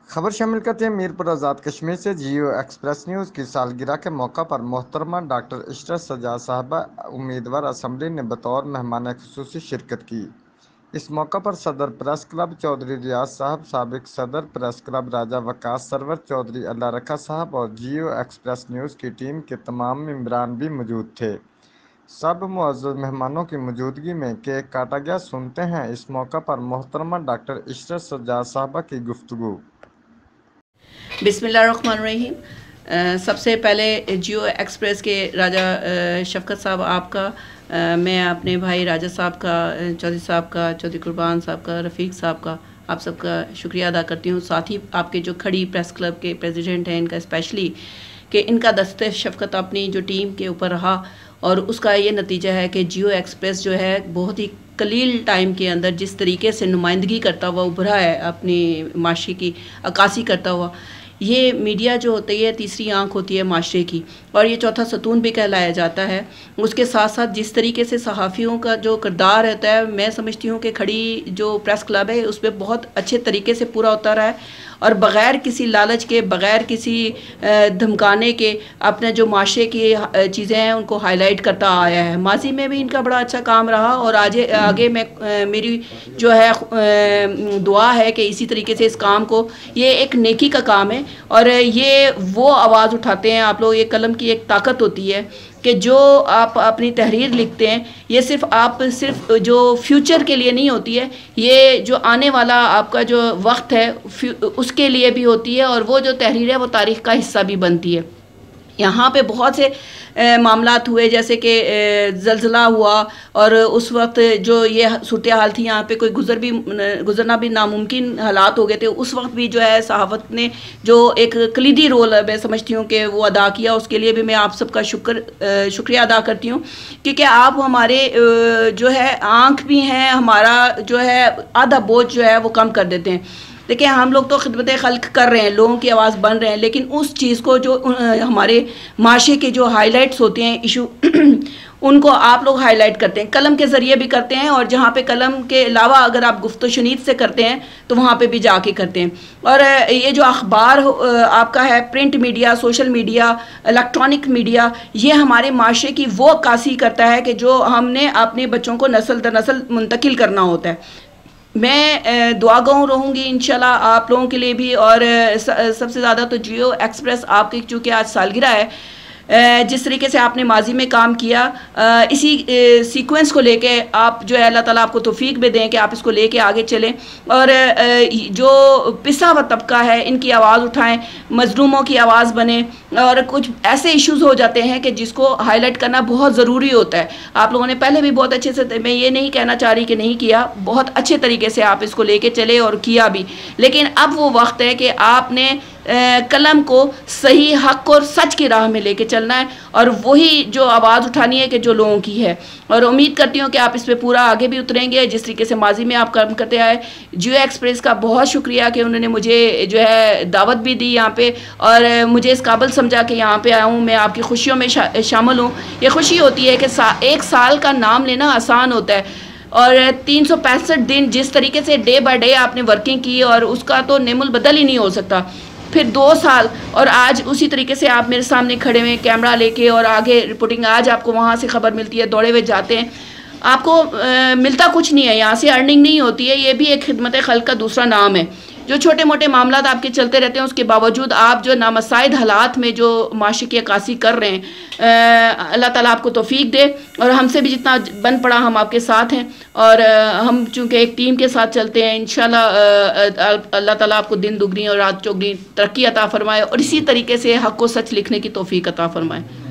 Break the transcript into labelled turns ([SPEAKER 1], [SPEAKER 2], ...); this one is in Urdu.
[SPEAKER 1] خبر شامل کرتے ہیں میرپور آزاد کشمیر سے۔ جیو ایکسپریس نیوز کی سالگرہ کے موقع پر محترمہ ڈاکٹر عشرت سجاد صاحبہ امیدوار اسمبلی نے بطور مہمان خصوصی شرکت کی۔ اس موقع پر صدر پریس کلب چودھری ریاض صاحب، سابق صدر پریس کلب راجہ وقاص سرور چودھری اللہ رکھا صاحب اور جیو ایکسپریس نیوز کی ٹیم کے تمام ممبران بھی موجود تھے۔ سب معزز مہمانوں کی موجودگی میں کیک کاٹا گیا۔ سنتے ہیں اس موقع پر محترمہ ڈاکٹر عشرت سجاد صاحبہ کی گفتگو۔
[SPEAKER 2] بسم اللہ الرحمن الرحیم۔ سب سے پہلے جیو ایکسپریس کے راجہ شفقت صاحب آپ کا، میں اپنے بھائی راجہ صاحب کا، چودھری صاحب کا، چودھری قربان صاحب کا، رفیق صاحب کا، آپ سب کا شکریہ ادا کرتی ہوں۔ ساتھ ہی آپ کے جو کھڑی پریس کلب کے پریزیڈنٹ ہیں، ان کا اسپیشلی کہ ان کا دست شفقت اپنی جو ٹیم کے اوپر رہا، اور اس کا یہ نتیجہ ہے کہ جیو ایکسپریس جو ہے بہت ہی قلیل ٹائم کے اندر جس طریقے سے نمائندگی کرتا ہوا ابھرا ہے، اپنی معاشرے کی عکاسی کرتا ہوا۔ یہ میڈیا جو ہوتی ہے تیسری آنکھ ہوتی ہے معاشرے کی، اور یہ چوتھا ستون بھی کہلایا جاتا ہے۔ اس کے ساتھ ساتھ جس طریقے سے صحافیوں کا جو کردار رہتا ہے، میں سمجھتی ہوں کہ کھڑی جو پریس کلب ہے اس پہ بہت اچھے طریقے سے پورا ہوتا رہا ہے، اور بغیر کسی لالچ کے، بغیر کسی دھمکانے کے اپنے جو معاشرے کی چیزیں ہیں ان کو ہائی لائٹ کرتا آیا ہے۔ ماضی میں بھی ان کا بڑا اچھا کام رہا، اور آگے میں میری جو ہے دعا ہے کہ اسی طریقے سے اس کام کو، یہ ایک نیکی کا کام ہے، اور یہ وہ آواز اٹھاتے ہیں آپ لوگ۔ یہ قلم کی ایک طاقت ہوتی ہے کہ جو آپ اپنی تحریر لکھتے ہیں، یہ صرف جو فیوچر کے لیے نہیں ہوتی ہے، یہ جو آنے والا آپ کا جو وقت ہے اس کے لیے بھی ہوتی ہے، اور وہ جو تحریر ہے وہ تاریخ کا حصہ بھی بنتی ہے۔ یہاں پہ بہت سے معاملات ہوئے، جیسے کہ زلزلہ ہوا، اور اس وقت جو یہ صورتحال تھی یہاں پہ کوئی گزرنا بھی ناممکن حالات ہو گئے تھے۔ اس وقت بھی جو ہے صحافت نے جو ایک کلیدی رول میں سمجھتی ہوں کہ وہ ادا کیا، اس کے لیے بھی میں آپ سب کا شکریہ ادا کرتی ہوں، کیونکہ آپ ہمارے جو ہے آنکھ بھی ہیں، ہمارا جو ہے آدھا بوجھ جو ہے وہ کم کر دیتے ہیں۔ دیکھیں ہم لوگ تو خدمت خلق کر رہے ہیں، لوگوں کی آواز بن رہے ہیں، لیکن اس چیز کو جو ہمارے معاشرے کے جو ہائی لائٹس ہوتے ہیں ایشو ان کو آپ لوگ ہائی لائٹ کرتے ہیں، قلم کے ذریعے بھی کرتے ہیں، اور جہاں پہ قلم کے علاوہ اگر آپ گفت و شنید سے کرتے ہیں تو وہاں پہ بھی جا کے کرتے ہیں۔ اور یہ جو اخبار آپ کا ہے، print media, social media, electronic media, یہ ہمارے معاشرے کی وہ عکاسی کرتا ہے کہ جو ہم نے اپنے بچوں کو نسل در نسل منتقل کرنا ہوتا ہے۔ میں دعا گو رہوں گی انشاءاللہ آپ لوگوں کے لیے بھی، اور سب سے زیادہ تو جیو ایکسپریس آپ کی چونکہ آج سالگرہ ہے، جس طریقے سے آپ نے ماضی میں کام کیا، اسی سیکوینس کو لے کے آپ جو ہے اللہ تعالیٰ آپ کو توفیق بھی دیں کہ آپ اس کو لے کے آگے چلیں، اور جو پسا ہوا طبقہ ہے ان کی آواز اٹھائیں، مظلوموں کی آواز بنیں، اور کچھ ایسے ایشوز ہو جاتے ہیں کہ جس کو ہائی لائٹ کرنا بہت ضروری ہوتا ہے۔ آپ لوگوں نے پہلے بھی بہت اچھے سے، میں یہ نہیں کہنا چاہ رہی کہ نہیں کیا، بہت اچھے طریقے سے آپ اس کو لے کے چلے اور کیا بھی، لیکن اب وہ وقت ہے کہ آپ نے قلم کو صحیح حق اور سچ کی راہ میں لے کے چلنا ہے، اور وہی جو آواز اٹھانی ہے کہ جو لوگوں کی ہے، اور امید کرتی ہوں کہ آپ اس پہ پورا آگے بھی اتریں گے جس طریقے سے ماضی میں آپ کام کرتے آئے۔ جیو ایکسپریس کا بہت شکریہ کہ انہوں نے مجھے جو ہے دعوت بھی دی یہاں پہ، اور مجھے اس قابل سمجھا کہ یہاں پہ آؤں، میں آپ کی خوشیوں میں شامل ہوں۔ یہ خوشی ہوتی ہے کہ ایک سال کا نام لینا آسان ہوتا ہے، اور 365 دن جس طریقے سے ڈے بائی ڈے آپ نے ورکنگ کی، اور اس کا تو نعم البدل ہی نہیں ہو سکتا۔ پھر 2 سال، اور آج اسی طریقے سے آپ میرے سامنے کھڑے ہوئے کیمرہ لے کے، اور آگے رپورٹنگ، آج آپ کو وہاں سے خبر ملتی ہے، دوڑے ہوئے جاتے ہیں، آپ کو ملتا کچھ نہیں ہے، یہاں سے ارننگ نہیں ہوتی ہے، یہ بھی ایک خدمت خلق کا دوسرا نام ہے۔ جو چھوٹے موٹے معاملات آپ کے چلتے رہتے ہیں، اس کے باوجود آپ جو نامساعد حالات میں جو معاشرے کی عکاسی کر رہے ہیں، اللہ تعالیٰ آپ کو توفیق دے، اور ہم سے بھی جتنا بن پڑا ہم آپ کے ساتھ ہیں، اور ہم چونکہ ایک ٹیم کے ساتھ چلتے ہیں، انشاءاللہ اللہ تعالیٰ آپ کو دن دگنی اور رات چوگنی ترقی عطا فرمائے، اور اسی طریقے سے حق و سچ لکھنے کی توفیق عطا فرمائے۔